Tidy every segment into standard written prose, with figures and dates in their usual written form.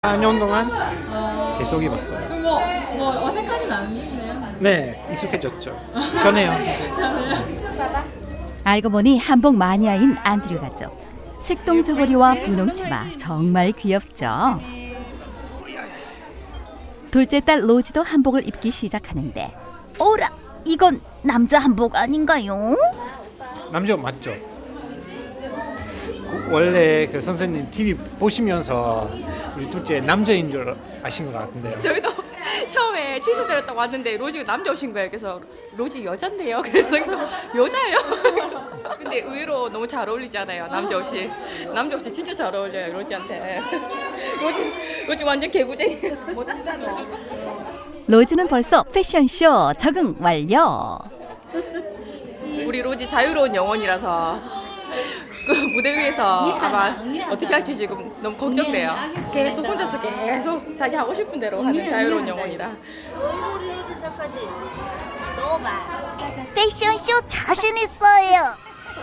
4년 동안 계속 입었어요. 그럼 뭐 어색하진 않으시네요? 네, 익숙해졌죠. 편해요. 알고 보니 한복 마니아인 안드류 가족. 색동 저고리와 분홍 치마 정말 귀엽죠. 둘째 딸 로지도 한복을 입기 시작하는데 어라, 이건 남자 한복 아닌가요? 남자 맞죠? 원래 그 선생님 TV 보시면서 우리 둘째 남자인 줄 아신 것 같은데요. 저희도 처음에 취소 들었다고 왔는데 로지가 남자 오신 거예요. 그래서 로지 여잔데요. 그래서 여자예요. 근데 의외로 너무 잘 어울리지 않아요. 남자 옷이 진짜 잘 어울려요. 로지한테. 로지 완전 개구쟁이. 멋지다 너. 로즈는 벌써 패션쇼 적응 완료. 우리 로지 자유로운 영혼이라서 그 무대 위에서 아마 어떻게 할지 지금 너무 걱정돼요. 계속 혼자서 계속 자기 하고 싶은 대로 하는 자유로운 영혼이라. 패션쇼 자신 있어요.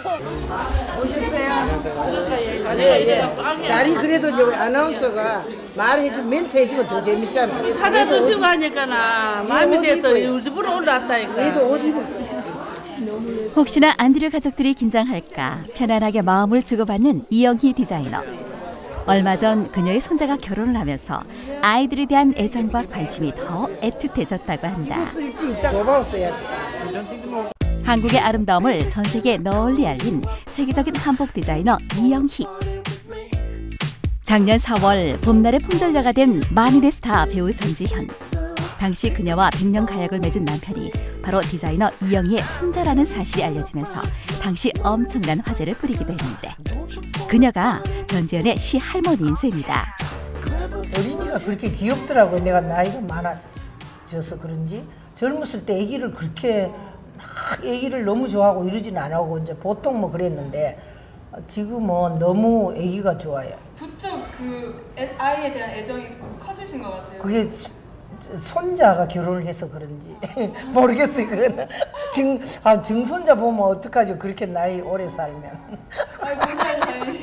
아니 그래도 저 아나운서가 말해주면 멘트 해주면 더 재밌잖아. 찾아주시고 하니까나 마음이 돼서 일부러 올라왔다니까. 그래도 옷 입어. 혹시나 안드류 가족들이 긴장할까 편안하게 마음을 주고받는 이영희 디자이너. 얼마 전 그녀의 손자가 결혼을 하면서 아이들에 대한 애정과 관심이 더 애틋해졌다고 한다. 쓸지 있다 고마웠어야 돼. 한국의 아름다움을 전 세계에 널리 알린 세계적인 한복 디자이너 이영희. 작년 4월 봄날의 풍절녀가 된 만인의 스타 배우 전지현. 당시 그녀와 백년 가약을 맺은 남편이 바로 디자이너 이영희의 손자라는 사실이 알려지면서 당시 엄청난 화제를 부리기도 했는데 그녀가 전지현의 시할머니인 셈이다. 어린이가 그렇게 귀엽더라고요. 내가 나이가 많아져서 그런지 젊었을 때 애기를 그렇게 막 애기를 너무 좋아하고 이러진 안 하고 이제 보통 뭐 그랬는데 지금은 너무 애기가 좋아요. 부쩍 그 아이에 대한 애정이 커지신 것 같아요. 그게 손자가 결혼을 해서 그런지 모르겠어요. 그거는 증손자 보면 어떡하죠? 그렇게 나이 오래 살면. 아이고 잘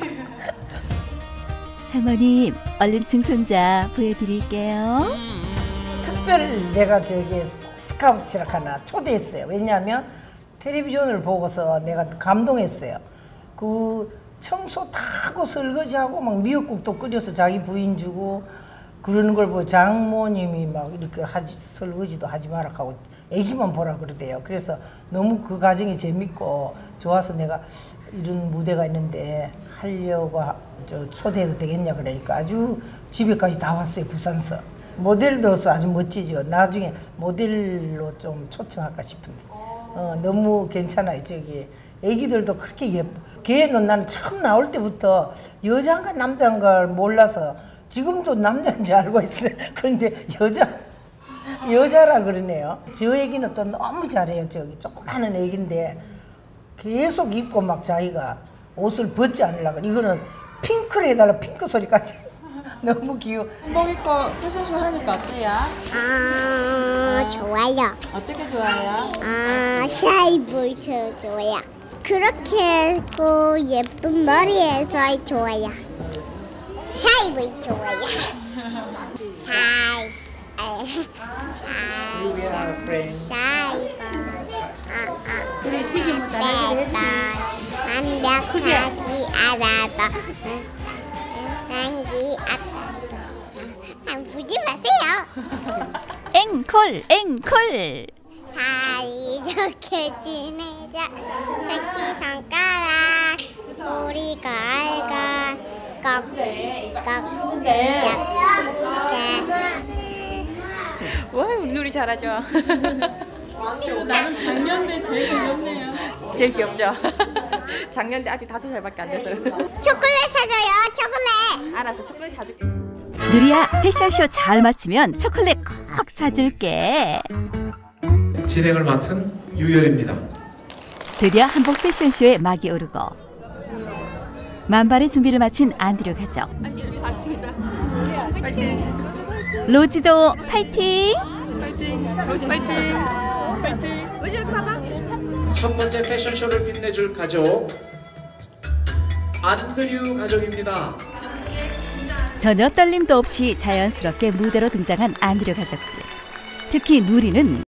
할머님, 얼른 증손자 보여드릴게요. 특별히 내가 저기 스카우트라 하나 초대했어요. 왜냐하면 텔레비전을 보고서 내가 감동했어요. 그 청소 다 하고 설거지하고 막 미역국도 끓여서 자기 부인 주고 그러는 걸 보고 장모님이 막 이렇게 설거지도 하지 마라 하고 애기만 보라 그러대요. 그래서 너무 그 과정이 재밌고 좋아서 내가 이런 무대가 있는데 하려고 초대해도 되겠냐 그러니까 아주 집에까지 다 왔어요. 부산서. 모델로서 아주 멋지죠. 나중에 모델로 좀 초청할까 싶은데 너무 괜찮아요. 저기 애기들도 그렇게 예뻐. 걔는 나는 처음 나올 때부터 여자인가 남자인가 몰라서 지금도 남자인지 알고 있어요. 그런데 여자라 그러네요. 저 애기는 또 너무 잘해요. 저기 조그마한 애기인데 계속 입고 막 자기가 옷을 벗지 않으려고. 이거는 핑크를 해달라. 핑크 소리까지. 너무 귀여워. 한복 입고 패션쇼 하니까 어때요? 좋아요. 어떻게 좋아해요? 샤이보이처럼 좋아요. 그렇게 했고 예쁜 머리에서 좋아요. 샤이보이 좋아요. 우리 시기만 잘하기로 했지. 완벽하지 않아도 보지 마세요. 앵콜, 앵콜. 사이좋게 지내자. 새끼손가락 우리가 알가 꺽꺽 와, 우리 누리 잘하죠. 나는 작년 때 제일 귀엽네요. 제일 귀엽죠. 작년 때 아직 5살밖에 안 돼서. 초콜릿 사줘요. 초콜릿. 알았어, 초콜릿 사줄게. 누리야, 패션쇼 잘 마치면 초콜릿 꼭 사줄게. 진행을 맡은 유열입니다. 드디어 한복 패션쇼에 막이 오르고 만발의 준비를 마친 안드류 가족. 로지도 파이팅! 첫 번째 패션쇼를 빛내줄 가족 안드류 가족입니다. 전혀 떨림도 없이 자연스럽게 무대로 등장한 안드류 가족들. 특히 누리는